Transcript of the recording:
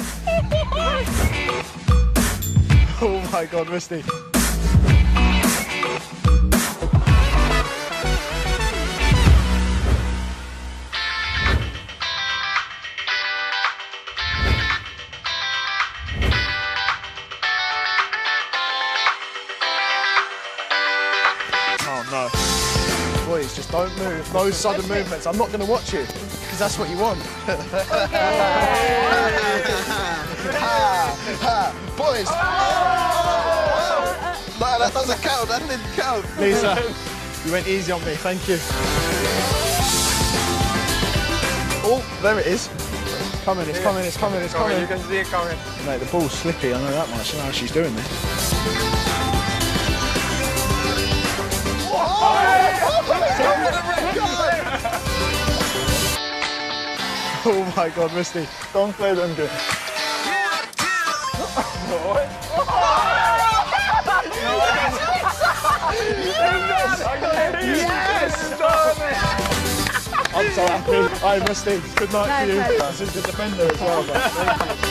Oh my God, Rusty. Oh no. Boys, just don't move. No sudden movements. I'm not going to watch you, because that's what you want. Boys! No, that doesn't count. That didn't count. Lisa, you went easy on me. Thank you. Oh, there it is. Coming, it's coming, it's coming, it's coming. You can see it coming. Mate, the ball's slippy. I know that much. I know how she's doing this. Oh my God, Rusty. Don't play them good. Yes! I'm so happy. Hi, Rusty. Good night to you. This is the defender as well.